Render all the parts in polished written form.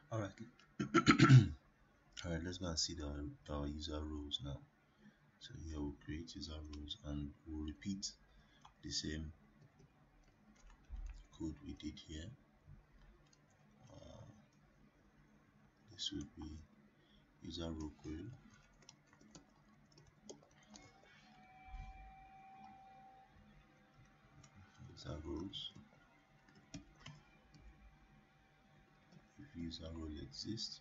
All right. All right, let's go and see our user roles now. So here we'll create user roles and we'll repeat the same code we did here. uh, this would be user role query, user roles. If user role exists,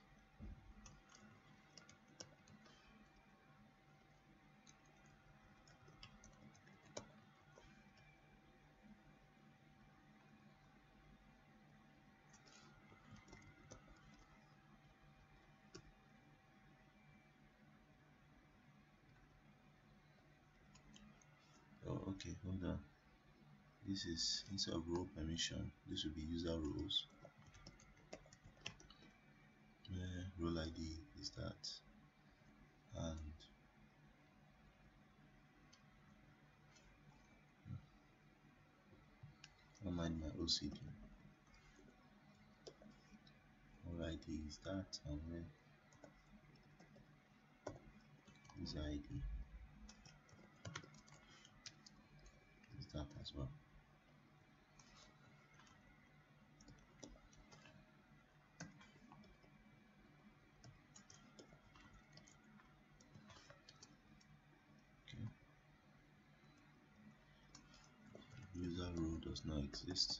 oh okay, hold on. This is instead of role permission, this will be user roles. Role ID is that, and don't mind my OCD. Role ID is that, and then user ID is that as well. Okay, user role does not exist.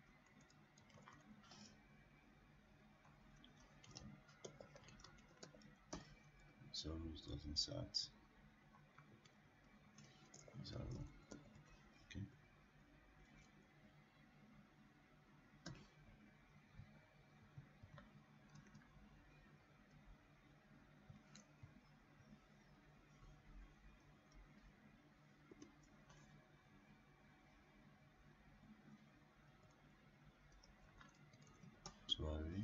User roles doesn't start. User role. Okay. Sorry.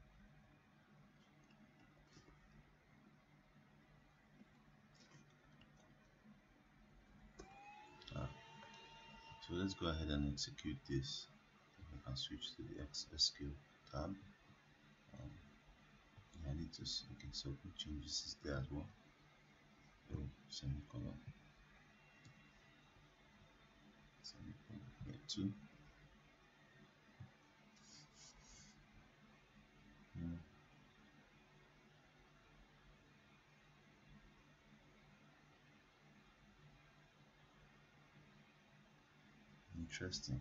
Ah, so let's go ahead and execute this. I can switch to the SQL tab. Um, yeah, I need to see. Okay, so changes is there as well. So semicolon, semicolon here too. Hmm, interesting.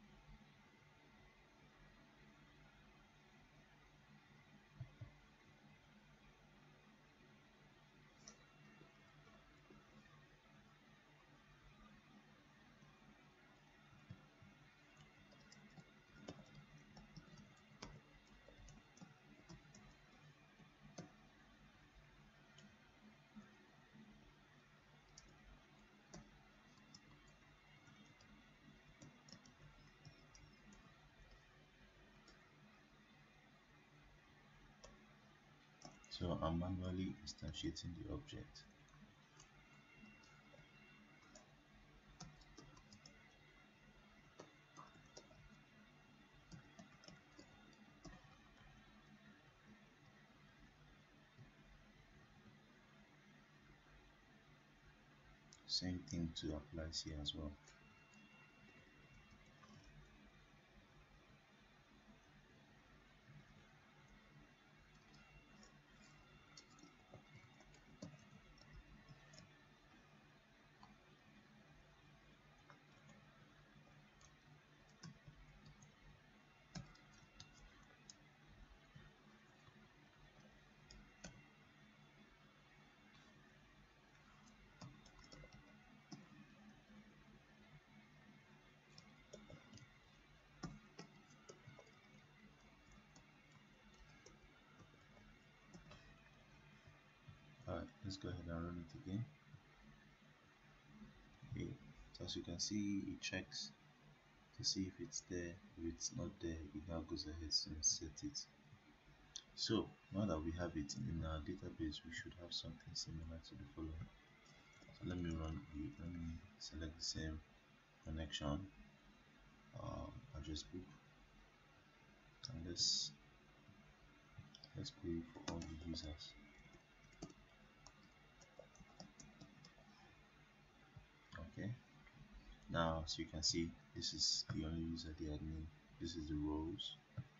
So I'm manually instantiating the object. Same thing to applies here as well. Alright, let's go ahead and run it again. Okay, so as you can see, it checks to see if it's there. If it's not there, it now goes ahead and set it. So now that we have it in our database, we should have something similar to the following. So let me select the same connection, address book, and let's let's play for all the users. Okay, now as you can see, this is the only user, the admin. This is the rows,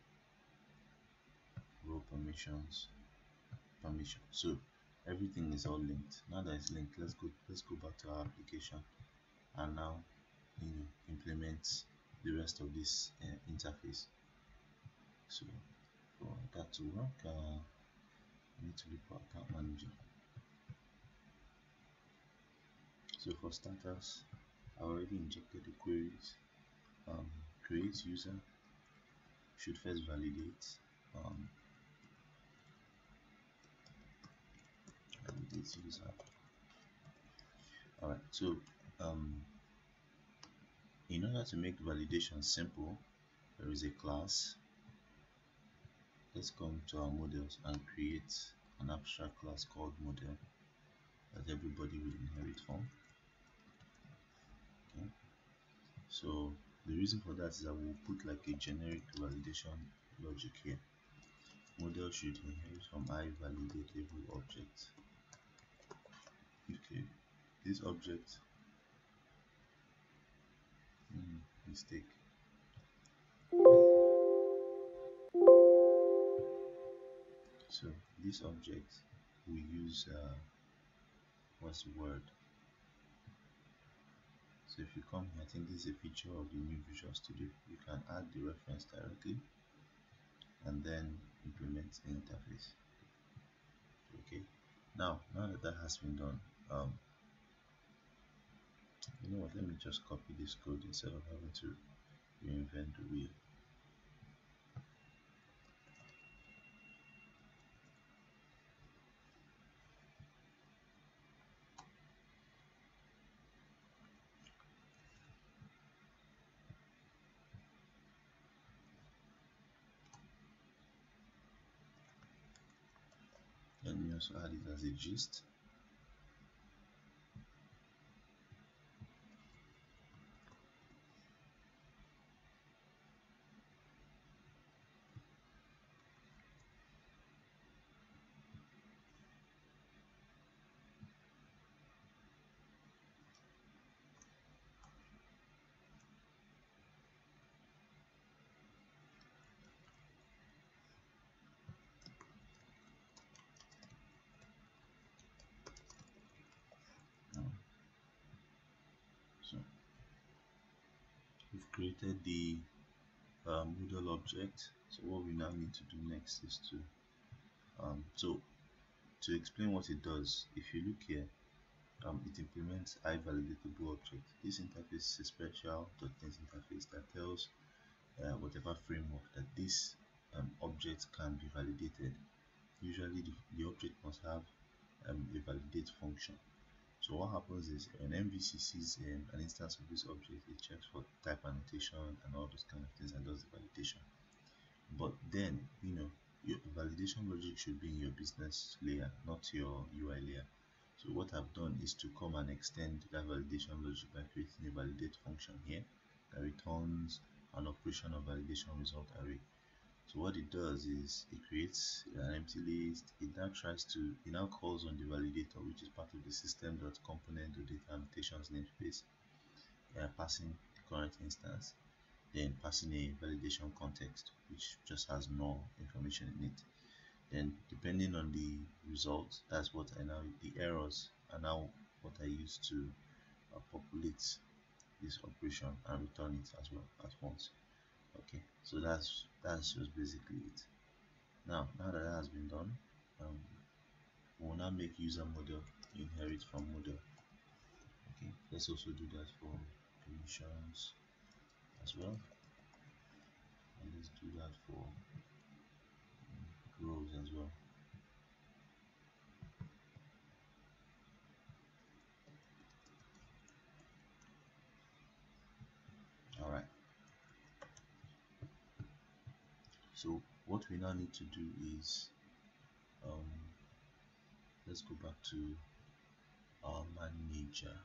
row permissions, permission. So everything is all linked. Now that it's linked, let's go back to our application and now implement the rest of this interface. So for that to work, I need to look for account manager. So for starters, I already injected the queries. Create user should first validate. Um, validate user. Alright, so in order to make validation simple, there is a class. Let's come to our models and create an abstract class called model that everybody will inherit from. Okay, so the reason for that is that we'll put like a generic validation logic here. Model should inherit from iValidateable object. Okay, this object, mistake. So this object we use what's the word? So if you come here, I think this is a feature of the new Visual Studio. You can add the reference directly and then implement the interface. Okay, now that that has been done, you know what, let me just copy this code instead of having to reinvent the wheel. Let me also add it as a gist. So we've created the model object. So what we now need to do next is to explain what it does. If you look here, it implements iValidatable object. This interface is a special .NET interface that tells whatever framework that this object can be validated. Usually the object must have a validate function. So what happens is when MVC sees an instance of this object, it checks for type annotation and all those kind of things and does the validation. But then, your validation logic should be in your business layer, not your UI layer. So what I've done is to come and extend that validation logic by creating a validate function here that returns an operation of validation result array. So what it does is it creates an empty list. It now calls on the validator, which is part of the system.component.data annotations namespace, passing the current instance, then passing a validation context, which just has no information in it. Then depending on the result, that's what the errors are now what I use to populate this operation and return it as well at once. Okay, so that's just basically it. Now that that has been done, we'll now make user model inherit from model. Okay, let's also do that for permissions as well, and let's do that for rows as well. All right, so what we now need to do is let's go back to our manager.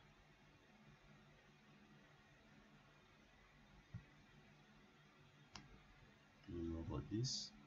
Close all about this.